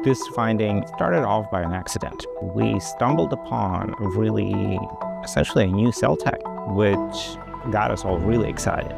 This finding started off by an accident. We stumbled upon essentially a new cell type, which got us all really excited.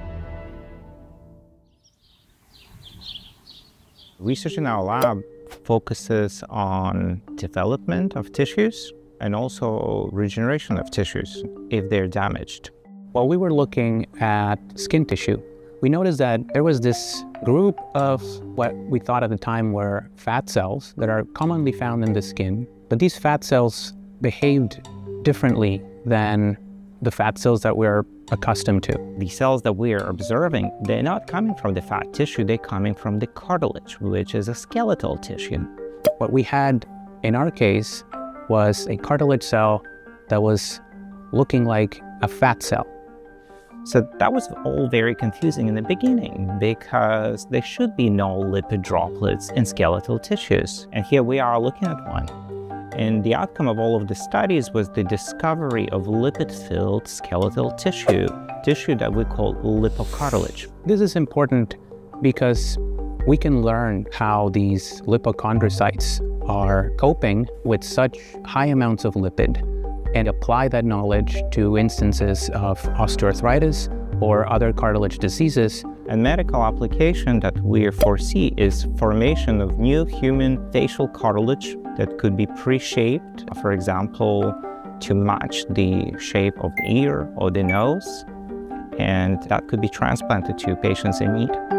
Research in our lab focuses on development of tissues and also regeneration of tissues if they're damaged. While we were looking at skin tissue, we noticed that there was this group of what we thought at the time were fat cells that are commonly found in the skin, but these fat cells behaved differently than the fat cells that we're accustomed to. The cells that we are observing, they're not coming from the fat tissue, they're coming from the cartilage, which is a skeletal tissue. What we had in our case was a cartilage cell that was looking like a fat cell. So that was all very confusing in the beginning because there should be no lipid droplets in skeletal tissues. And here we are looking at one. And the outcome of all of the studies was the discovery of lipid-filled skeletal tissue that we call lipocartilage. This is important because we can learn how these lipochondrocytes are coping with such high amounts of lipid and apply that knowledge to instances of osteoarthritis or other cartilage diseases. A medical application that we foresee is formation of new human facial cartilage that could be pre-shaped, for example, to match the shape of the ear or the nose, and that could be transplanted to patients in need.